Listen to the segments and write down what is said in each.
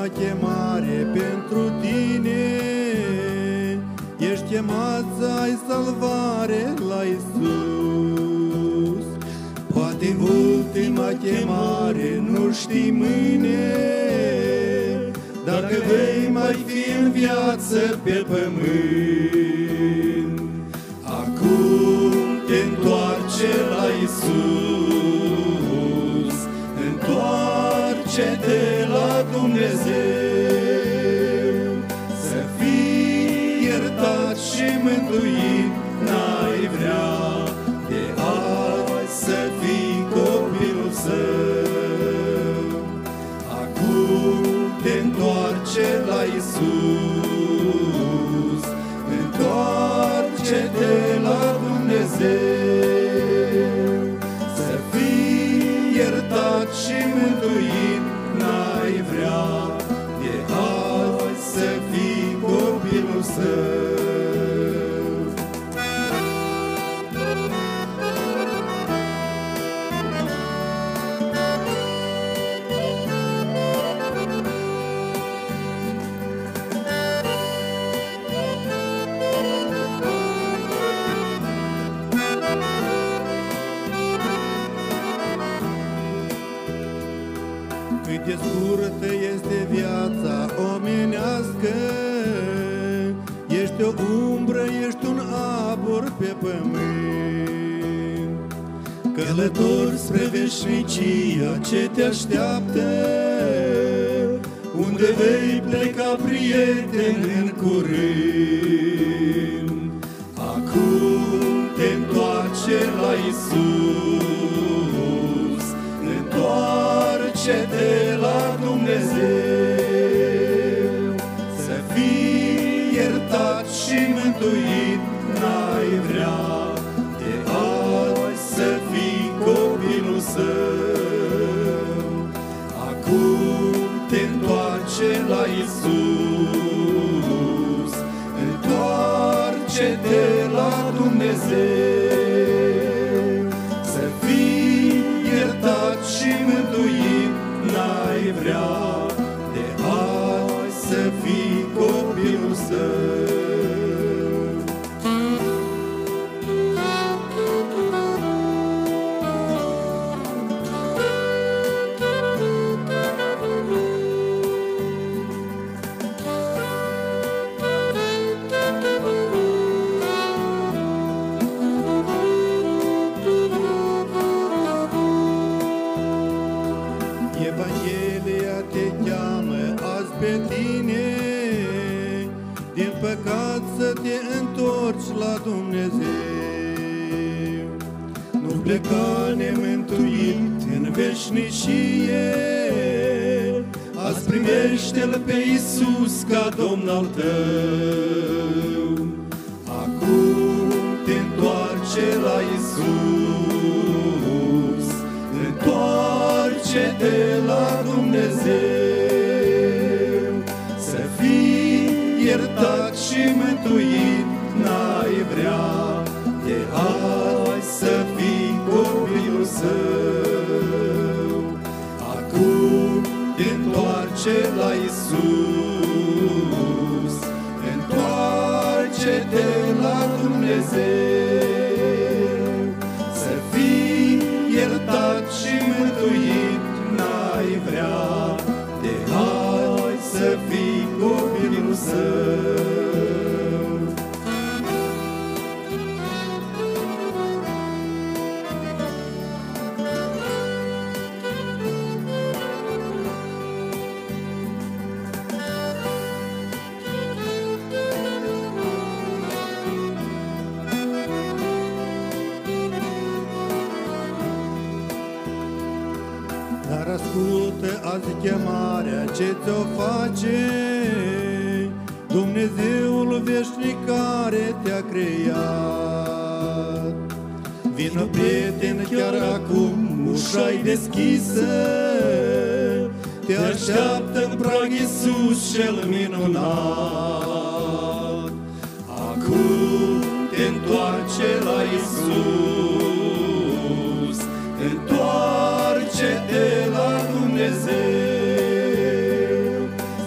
chemare pentru tine. Ești chemat să ai salvare la Iisus. Poate ultima chemare nu știi mâine, dacă vei mai fi în viață pe pământ. Acum te întoarce la Iisus, întoarce-te la Dumnezeu, să fii iertat și mântuit n-ai vrea, de azi să fii copilul Său. Acum te întoarce la Iisus, întoarce-te la Dumnezeu, să fii iertat și mântuit n-ai vrea, de azi să fii copilul Său. Cât de scurtă este viața omenească, ești o umbră, ești un abur pe pământ. Călător spre veșnicia ce te așteaptă, unde vei pleca, prieten, în curând. Acum te întoarce la Iisus, întoarce-te la Dumnezeu, să fii iertat și mântuit n-ai vrea, de azi să fii copilul Său. Acum te întoarce la Iisus, întoarce-te la Dumnezeu, să fii iertat și mântuit n-ai vrea, de azi să fii copilul Său. Evanghelia te cheamă azi pe tine, din păcat să te întorci la Dumnezeu. Nu pleca nemântuit în veșnicie, azi primește-L pe Iisus ca Domn al tău. Acum te întoarce la Iisus, întoarce-te la Dumnezeu, să fii iertat și mântuit n-ai vrea, de azi să fii copilul Său. Acum te întoarce la Iisus, întoarce-te la Dumnezeu, să fii iertat și mântuit n-ai vrea, de azi să fii copilul Său. Dar ascultă azi chemarea ce ți-o face Dumnezeul veșnic care te-a creat. Vino, prieten, chiar acum, ușa-i deschisă, te așteaptă în prag Iisus cel minunat. Acum te întoarce la Iisus, întoarce-te la Dumnezeu,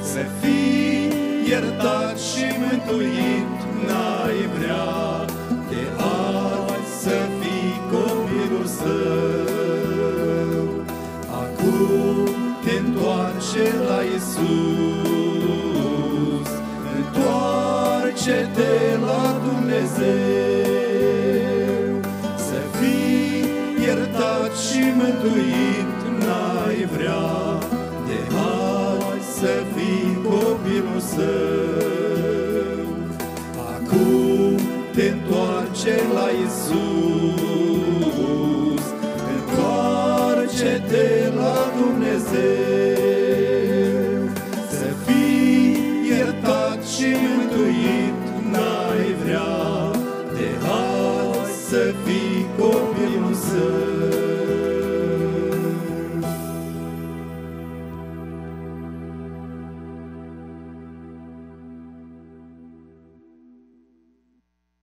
mântuit, n-ai vrea de azi să fii copilul său. Acum te întoarce la Iisus, întoarce-te la Dumnezeu. Să fii iertat și mântuit, n-ai vrea de azi să fii copilul său. Acum te întoarce la Iisus, întoarce-te la Dumnezeu.